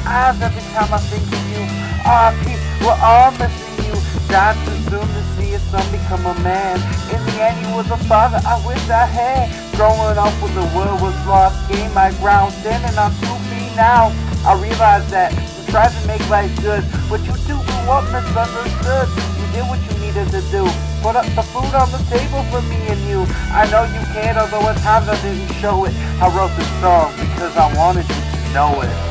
eyes every time I think of you. R.I.P. We're all missing you. Died too soon to see his son become a man. In the end, he was a father I wish I had. Growing up when the world was lost, gained my ground, standing on 2 feet now. I realized that you tried to make life good, but you too grew up misunderstood. You did what you needed to do. Put up the food on the table for me and you. I know you cared, although at times I didn't show it. I wrote this song because I wanted you to know it.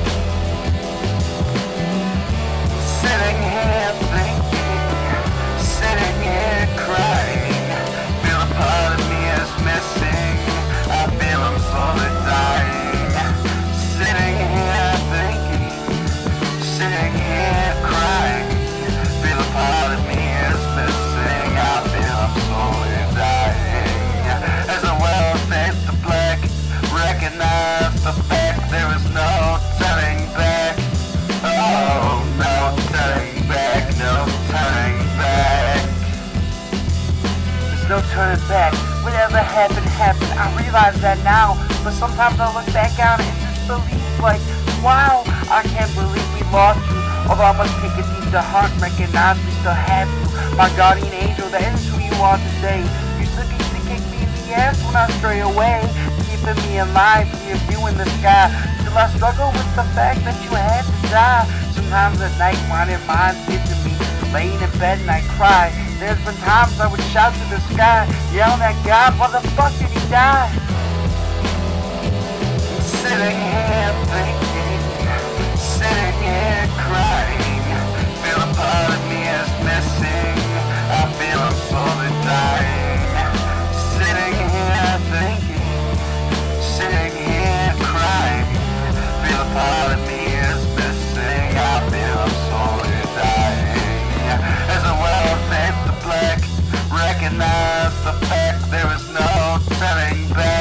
Sitting here thinking, sitting here crying, feel a part of me is missing. I feel I'm slowly dying. Sitting here thinking, sitting here crying, feel a part of me is missing. I feel I'm slowly dying. As the world fades to black, recognize the fact there is no turning back. Oh, no turning back, no turning back. There's no turning back. Whatever happened, happened. I realize that now, but sometimes I look back on it and just believe, like, wow, I can't believe we lost you. Although I must take it deep to heart and recognize we still have you. My guardian angel, that is who you are today. You still get to kick me in the ass when I stray away, keeping me alive from your view in the sky. Still I struggle with the fact that you had to die. Sometimes at night wanted minds get to me, laying in bed and I cry. There's been times I would shout to the sky, yelling at God, why the fuck did he die? Sitting here thinking, sitting here crying, feel a part of me is missing. I feel I'm slowly dying. Sitting here thinking, sitting here crying, feel a part of me is missing. I feel I'm slowly dying. As the world fades to black, recognize the fact there is no turning back.